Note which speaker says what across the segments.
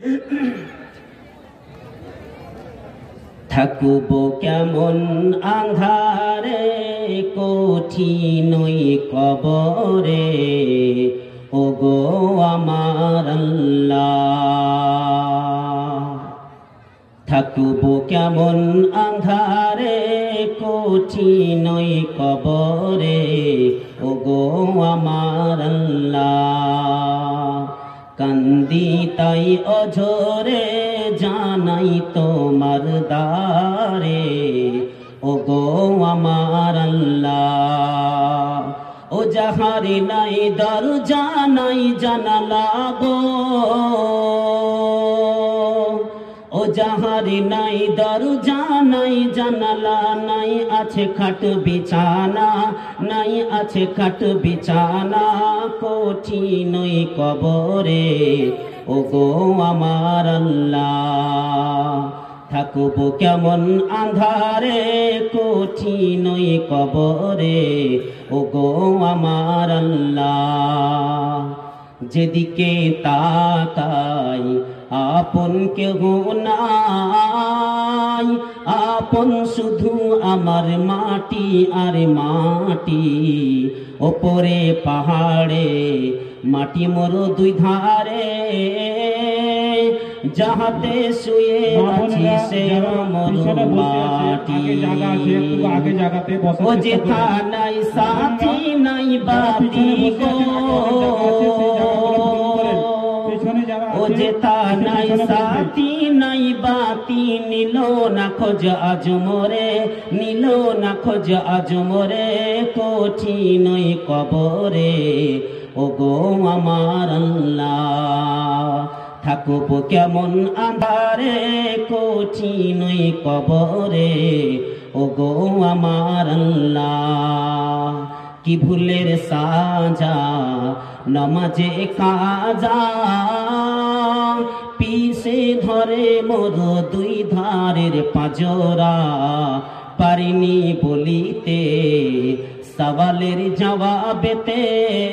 Speaker 1: থাকবো কেমন আঁধারে কঠিনই কবরে, ওগো আমার আল্লাহ। থাকবো কেমন আঁধারে কঠিনই কবরে, ওগো আমার আল্লাহ। কান্দি তাই অঝরে জানাই তোমার দ্বারে, ওগো আমার আল্লাহ। ও যাহারে নাই দরজা নাই জানালা গো, ও যাহারে নাই দরজা নাই জানালা, নাই আছে খাট বিছানা, নাই আছে খাট বিছানা, কঠিনই কবরে, ওগো আমার আল্লাহ। থাকবো কেমন আঁধারে কঠিনই কবরে, ওগো আমার আল্লাহ। যেদিকে তাকাই আপন কেহ নাই, আপন শুধু আমার মাটি আর মাটি। ওপরে পাহাড়ে মাটি মোর দুই ধারে, যাহাতে শুয়ে আছি সে মোর মাটি। ও যেথা নাই সাথী নাই বাতি গো, ও যেথা নাই সাথী নাই বাতি, নিল না খোঁজ আজ মোরে, নিল না খোঁজ আজ মোরে, কঠিনই কবরে, ওগো আমার আল্লাহ। থাকবো কেমন আঁধারে কঠিনই কবরে, ওগো আমার আল্লাহ। কি ভুলের সাজা নামাজে কাজা, পিছে ধরে মোর দুই ধারের পাজরা। পারিনি বলিতে সওয়ালের জবাবেতে,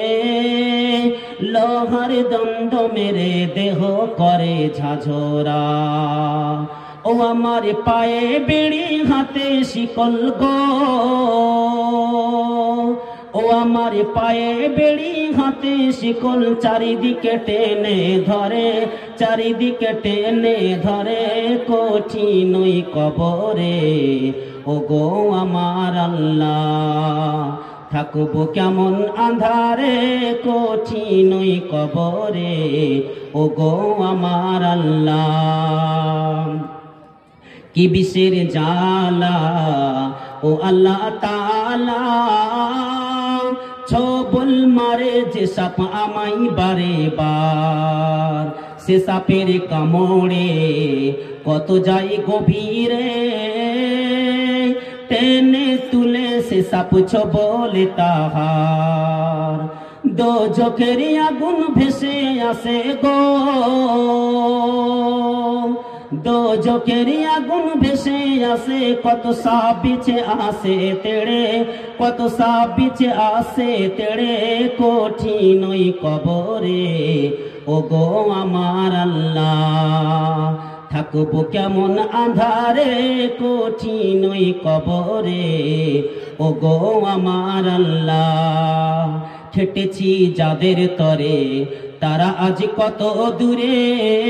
Speaker 1: লোহার দণ্ড মেরে দেহ করে ঝাঝরা। ও আমার পায়ে বেড়ি হাতে শিকল গো, ও আমার পায়ে বেড়ি হাতে শিকল, চারিদিকে টেনে ধরে, চারিদিকে টেনে ধরে, কঠিনই কবরে, ওগো আমার আল্লাহ। থাকবো কেমন আঁধারে কঠিনই কবরে, ওগো আমার আল্লাহ। কি বিষের জ্বালা ও আল্লাহ তাআলা, ছবল মারে যে সাপ আমাই বারে বার, সে সাপের কামড়ে কত যাই গভীরে, টেনে তুলে সে সাপ ছবলে তাহার। দোজখের আগুন ভেসে আসে গো, দোজখের আগুন ভেসে আসে, কত সাপ বিছে আসে তেড়ে, কত সাপ বিছে আসে তেড়ে, কঠিনই কবরে, ওগো আমার আল্লাহ। থাকবো কেমন আঁধারে কঠিনই কবরে, ওগো আমার আল্লাহ। খেটেছি যাদের তরে তারা আজ কত দূরে,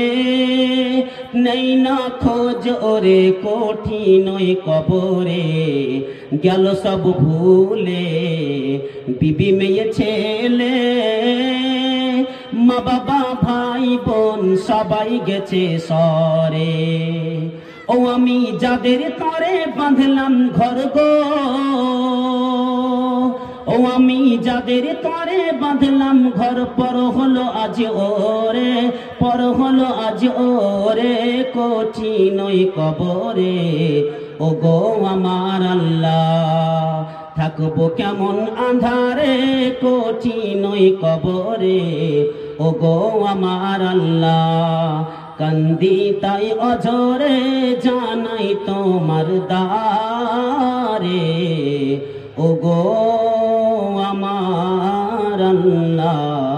Speaker 1: নেই না খোঁজ ওরে কঠিনই কবরে, গেল সব ভুলে বিবি মেয়ে ছেলে, মা বাবা ভাই বোন সবাই গেছে সরে। ও আমি যাদের তরে বাঁধলাম ঘর গো, ও আমি যাদের তরে বাঁধলাম ঘর, পর হলো আজ ওরে, পর হলো আজ ওরে, কঠিনই কবরে, ওগো আমার আল্লাহ। থাকবো কেমন আঁধারে কঠিনই কবরে, ওগো আমার আল্লাহ। কান্দি তাই অঝরে জানাই তোমার দ্বারে, ওগো আমার আল্লাহ।